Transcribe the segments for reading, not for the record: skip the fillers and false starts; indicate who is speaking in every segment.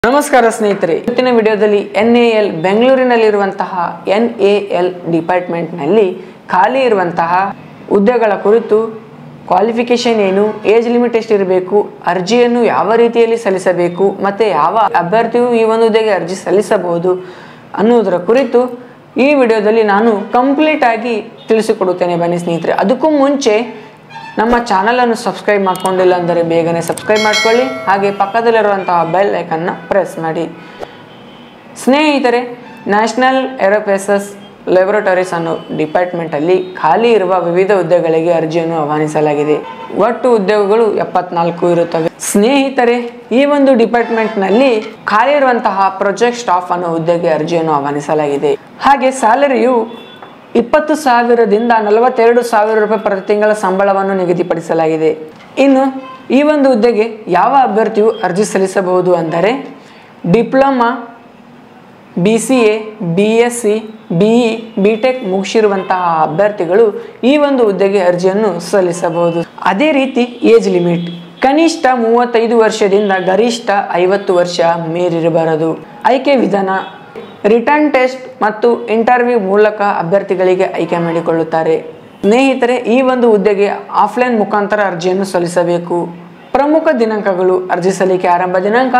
Speaker 1: ನಮಸ್ಕಾರ ಸ್ನೇಹಿತರೆ, ಇವತ್ತಿನ ವಿಡಿಯೋದಲ್ಲಿ NAL ಬೆಂಗಳೂರಿನಲ್ಲಿರುವಂತಹ NAL ಡಿಪಾರ್ಟ್ಮೆಂಟ್ ನಲ್ಲಿ ಖಾಲಿ ಇರುವಂತಹ ಹುದ್ದೆಗಳ ಕುರಿತು ಕ್ವಾಲಿಫಿಕೇಶನ್ ಏನು, ಏಜ್ ಲಿಮಿಟ್ ಎಷ್ಟಿರಬೇಕು, ಅರ್ಜಿಯನ್ನು ಯಾವ ರೀತಿಯಲ್ಲಿ ಸಲ್ಲಿಸಬೇಕು ಮತ್ತೆ ಯಾವ ಅಭ್ಯರ್ಥಿಯು ಈ ಒಂದು ಹುದ್ದೆಗೆ ಅರ್ಜಿ ಸಲ್ಲಿಸಬಹುದು ಅನ್ನುವುದರ ಕುರಿತು ಈ ವಿಡಿಯೋದಲ್ಲಿ ನಾನು ಕಂಪ್ಲೀಟ್ ಆಗಿ ತಿಳಿಸಿಕೊಡುತ್ತೇನೆ. ಬನ್ನಿ ಸ್ನೇಹಿತರೆ, ಅದಕ್ಕೂ ಮುಂಚೆ ನಮ್ಮ ಚಾನಲ್ ಅನ್ನು ಸಬ್ಸ್ಕ್ರೈಬ್ ಮಾಡ್ಕೊಂಡಿಲ್ಲ ಅಂದರೆ ಬೇಗನೆ ಸಬ್ಸ್ಕ್ರೈಬ್ ಮಾಡ್ಕೊಳ್ಳಿ, ಹಾಗೆ ಪಕ್ಕದಲ್ಲಿರುವಂತಹ ಬೆಲ್ ಐಕನ್ನ ಪ್ರೆಸ್ ಮಾಡಿ. ಸ್ನೇಹಿತರೆ, ನ್ಯಾಷನಲ್ ಏರೋಸ್ಪೇಸ್ ಲ್ಯಾಬೊರೇಟರೀಸ್ ಅನ್ನೋ ಡಿಪಾರ್ಟ್ಮೆಂಟ್ ಅಲ್ಲಿ ಖಾಲಿ ಇರುವ ವಿವಿಧ ಹುದ್ದೆಗಳಿಗೆ ಅರ್ಜಿಯನ್ನು ಆಹ್ವಾನಿಸಲಾಗಿದೆ. ಒಟ್ಟು ಹುದ್ದೆಗಳು 74 ಇರುತ್ತವೆ. ಸ್ನೇಹಿತರೆ, ಈ ಒಂದು ಡಿಪಾರ್ಟ್ಮೆಂಟ್ ನಲ್ಲಿ ಖಾಲಿ ಇರುವಂತಹ ಪ್ರಾಜೆಕ್ಟ್ ಸ್ಟಾಫ್ ಅನ್ನೋ ಹುದ್ದೆಗೆ ಅರ್ಜಿಯನ್ನು ಆಹ್ವಾನಿಸಲಾಗಿದೆ. ಹಾಗೆ ಸ್ಯಾಲರಿಯು 20,000ದಿಂದ 42,000 ರೂಪಾಯಿ ಪ್ರತಿ ತಿಂಗಳ ಸಂಬಳವನ್ನು ನಿಗದಿಪಡಿಸಲಾಗಿದೆ. ಇನ್ನು ಈ ಒಂದು ಹುದ್ದೆಗೆ ಯಾವ ಅಭ್ಯರ್ಥಿಯು ಅರ್ಜಿ ಸಲ್ಲಿಸಬಹುದು ಅಂದರೆ diploma, BCA, BSc, BE, BTech ಮುಗಿಸಿರುವಂತಹ ಅಭ್ಯರ್ಥಿಗಳು ಈ ಒಂದು ಹುದ್ದೆಗೆ ಅರ್ಜಿಯನ್ನು ಸಲ್ಲಿಸಬಹುದು. ಅದೇ ರೀತಿ ಏಜ್ ಲಿಮಿಟ್ ಕನಿಷ್ಠ 35 ವರ್ಷದಿಂದ ಗರಿಷ್ಠ 50 ವರ್ಷ ಮೀರಿರಬಾರದು. ಆಯ್ಕೆ ವಿಧಾನ ರಿಟರ್ನ್ ಟೆಸ್ಟ್ ಮತ್ತು ಇಂಟರ್ವ್ಯೂ ಮೂಲಕ ಅಭ್ಯರ್ಥಿಗಳಿಗೆ ಆಯ್ಕೆ ಮಾಡಿಕೊಳ್ಳುತ್ತಾರೆ. ಸ್ನೇಹಿತರೆ, ಈ ಒಂದು ಹುದ್ದೆಗೆ ಆಫ್ಲೈನ್ ಮುಖಾಂತರ ಅರ್ಜಿಯನ್ನು ಸಲ್ಲಿಸಬೇಕು. ಪ್ರಮುಖ ದಿನಾಂಕಗಳು: ಅರ್ಜಿ ಸಲ್ಲಿಕೆ ಆರಂಭ ದಿನಾಂಕ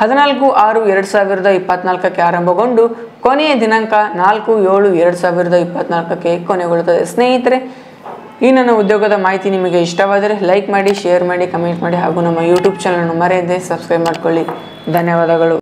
Speaker 1: 14/6/2024 ಆರಂಭಗೊಂಡು ಕೊನೆಯ ದಿನಾಂಕ 4/7/2024 ಕೊನೆಗೊಳ್ಳುತ್ತದೆ. ಸ್ನೇಹಿತರೆ, ಈ ನನ್ನ ಉದ್ಯೋಗದ ಮಾಹಿತಿ ನಿಮಗೆ ಇಷ್ಟವಾದರೆ ಲೈಕ್ ಮಾಡಿ, ಶೇರ್ ಮಾಡಿ, ಕಮೆಂಟ್ ಮಾಡಿ ಹಾಗೂ ನಮ್ಮ ಯೂಟ್ಯೂಬ್ ಚಾನಲ್ ಅನ್ನು ಮರೆಯದೆ ಸಬ್ಸ್ಕ್ರೈಬ್ ಮಾಡಿಕೊಳ್ಳಿ. ಧನ್ಯವಾದಗಳು.